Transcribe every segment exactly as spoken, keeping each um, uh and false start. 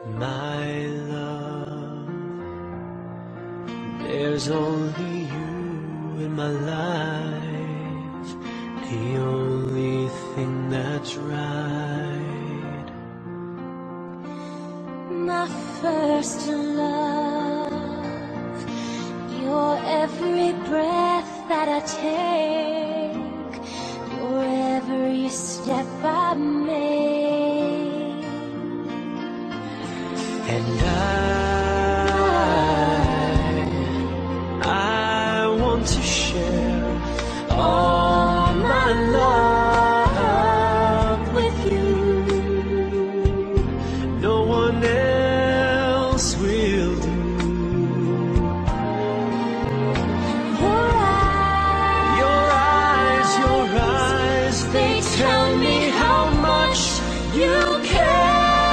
my love. There's only you in my life, the only thing that's right. My first love, your every breath that I take, your every step I make. And I, I want to share all my love with you. No one else will do. Your eyes, Your eyes, your eyes, they tell me how much you care.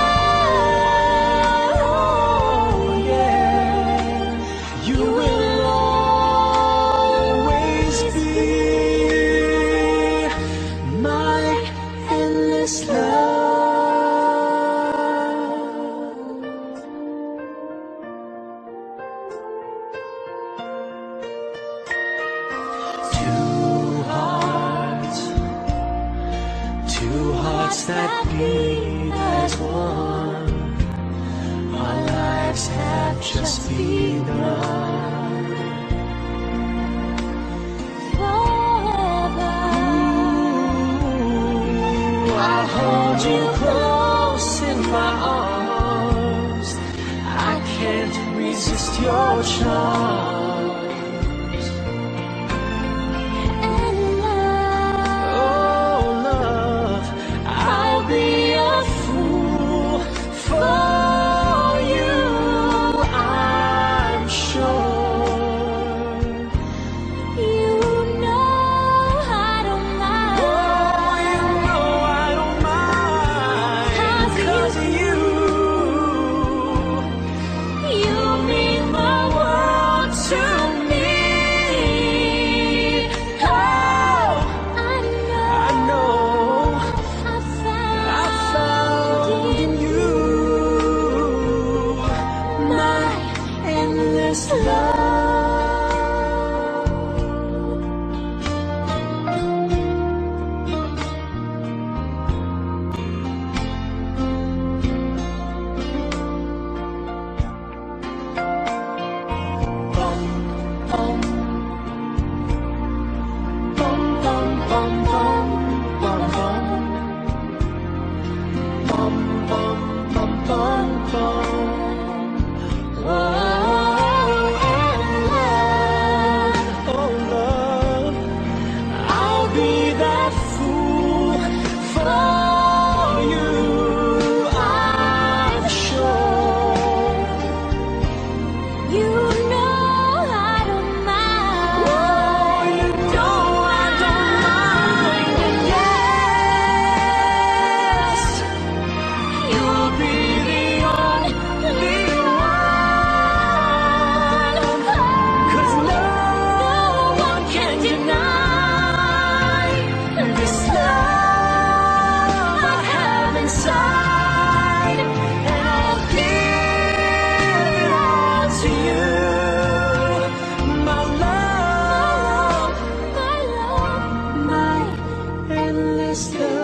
Two hearts that beat as one. Our lives have just begun. forever, Ooh, I'll hold you close in my arms. I can't resist your charm. Stay.